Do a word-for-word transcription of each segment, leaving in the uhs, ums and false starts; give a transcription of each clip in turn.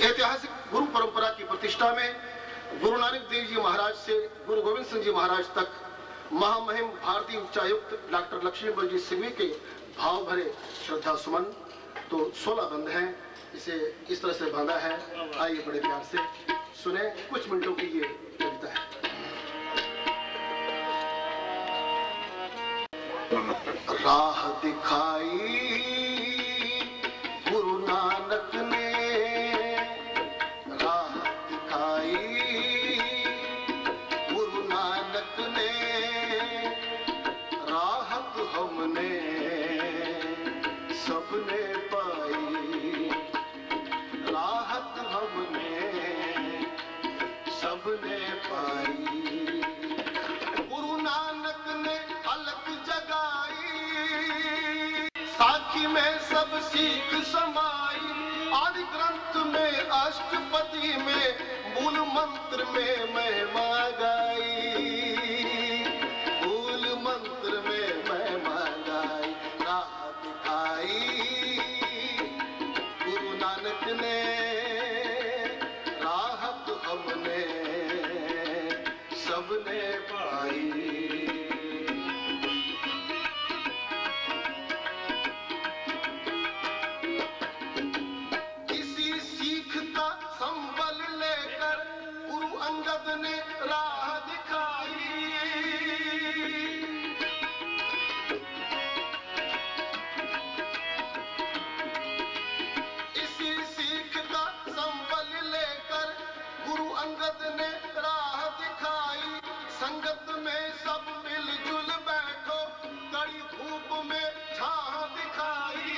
ऐतिहासिक गुरु परंपरा की प्रतिष्ठा में गुरु नानक देव जी महाराज से गुरु गोविंद सिंह जी महाराज तक महामहिम भारतीय उच्चायुक्त डॉक्टर लक्ष्मीबल जी सिंघवी के भाव भरे श्रद्धा सुमन। तो सोलह बंद हैं, इसे इस तरह से बांधा है। आइए बड़े प्यार से सुने, कुछ मिनटों की ये कविता है। राह दिखाई गुरु नानक ने, राह दिखाई गुरु नानक ने, राहत हमने सबने पाई, राहत हमने सबने पाई। गुरु नानक ने अलख जगाई, साखी में सब सीख समाई, आदि ग्रंथ में अष्टपदी में मूल मंत्र में महिमा गाई, मूल मंत्र में महिमा गाई। राह दिखाई गुरु नानक ने, राहत हमने सबने पाई। किसी सीख का संबल लेकर गुरु अंगद ने राह दिखाई, इसी सीख का संबल लेकर गुरु अंगद ने राह दिखाई। संगत में सब मिलजुल बैठो, कड़ी धूप में छाह दिखाई।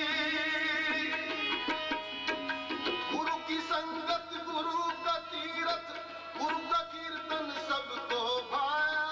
गुरु की संगत गुरु का तीरथ, गुरु का कीर्तन सबको भाया,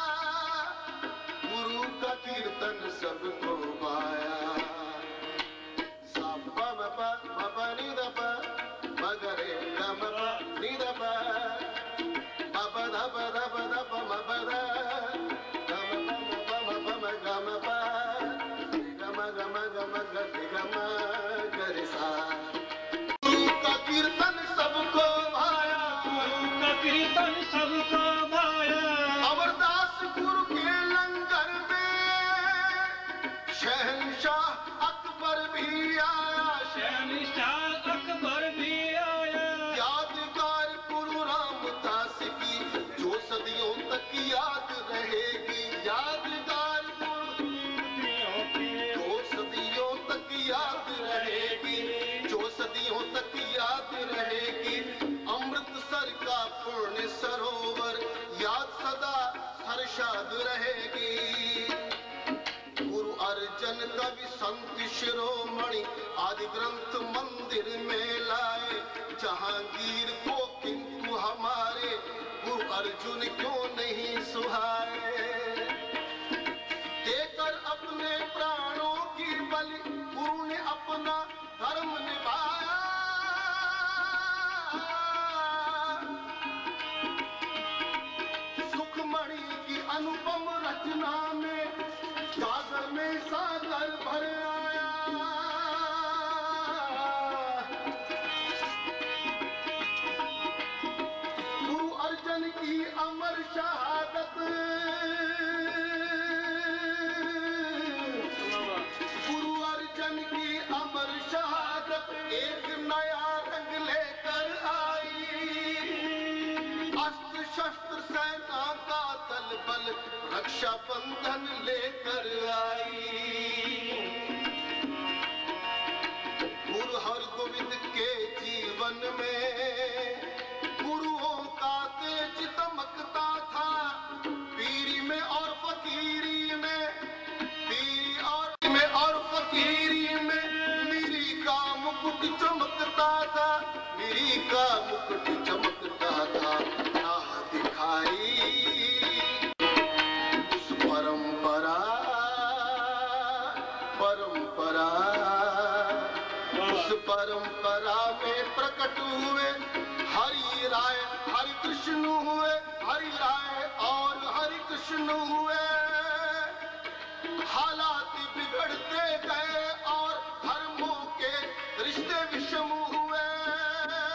गुरु का कीर्तन सबको भाया। सा प म प म प नि ध प म ग रे ग म प नि ध प म प ध प ध प ध प म प ध ग म प म प म ग म प ग म ग म ग म ग रे ग म ग रे सा। गुरु का कीर्तन सबको भाया, गुरु का कीर्तन सबको भाया। अमरदास गुरु के लंगर में शहंशाह अकबर भी आया, शहंशाह अकबर भी आया। यादगार गुरु रामदास की जो सदियों तक याद रहेगी, यादगार गुरु जो सदियों तक याद रहेगी, जो सदियों तक याद रहेगी। अमृतसर का पुण्य सरोवर याद सदा हर्षाद रहेगी। गुरु अर्जन कवि संत शिरोमणि आदि ग्रंथ मंदिर में लाए, जहांगीर को किंतु हमारे गुरु अर्जुन क्यों नहीं सुहाए। देकर अपने प्राणों की बलि गुरु ने अपना धर्म निभाया। सुखमणि की अनुपम रचना में सागर में सागर भर आया। गुरु अर्जन की अमर शहादत, गुरु अर्जन की अमर शहादत एक नया रंग लेकर आई। अस्त्र शस्त्र सेना का दल बल रक्षा बंधन लेकर आई। गुरु हरगोविंद के जीवन में गुरुओं का तेज दमकता था, पीरी में और फकीरी में, पीरी और में और फकीरी में मेरी का मुकुट चमकता था, मेरी का मुकुट चमकता था। राह दिखाई उस परंपरा, परंपरा उस परंपरा में प्रकट हुए हरि राय, हरि कृष्ण हुए, हरि राय और हरि कृष्ण हुए। हालात बिगड़ते गए और धर्मों के रिश्ते विषम हुए।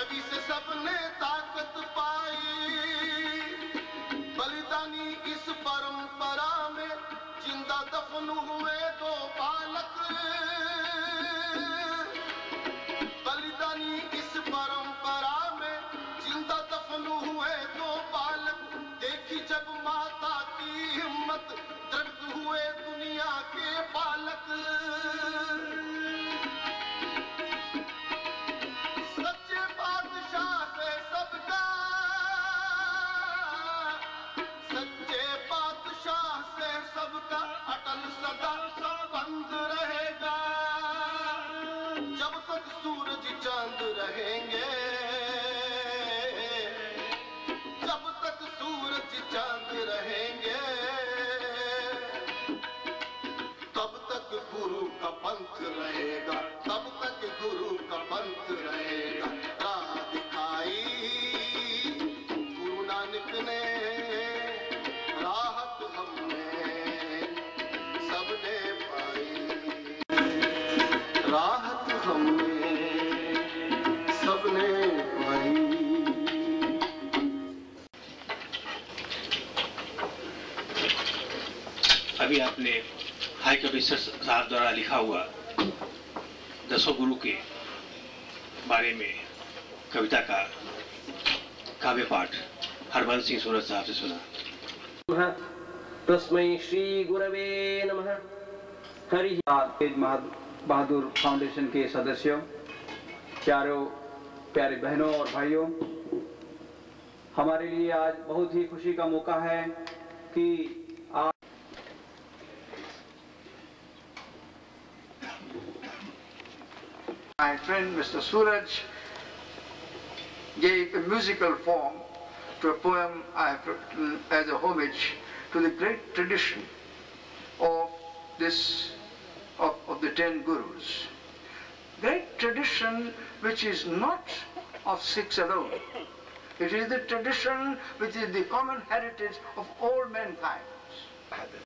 छवि से सबने ताकत पाई, बलिदानी इस परंपरा में जिंदा दफन हुए दो बालक, बलिदानी इस परंपरा में जिंदा दफन हुए दो बालक। देखी जब माता की हिम्मत दृढ़ हुए दुनिया के बालक। सच्चे बादशाह से सबका, सच्चे बादशाह से सबका अटल सदा संबंध रहेगा। जब तक सूरज चांद रहेंगे, जब तक सूरज चांद रहेंगे, तब तक गुरु का पंथ रहेगा, तब तक गुरु का पंथ रहेगा। राह दिखाई गुरु नानक ने, राहत हमने सबने पाई, राहत हमने सबने पाई। अभी आपने हाई कमिश्नर साहब द्वारा लिखा हुआ दसों गुरु के बारे में कविता का काव्य पाठ हरबंस सिंह सूरज साहब से सुना। तस्मै श्री गुरवे नमः। हरि तेज बहादुर फाउंडेशन के सदस्यों, प्यारों प्यारे बहनों और भाइयों, हमारे लिए आज बहुत ही खुशी का मौका है कि आज my friend Mister Suraj gave a musical form to a poem I have written as a homage to the great tradition of this of, of the ten gurus. Great tradition which is not of Sikhs alone. It is the tradition which is the common heritage of all mankind.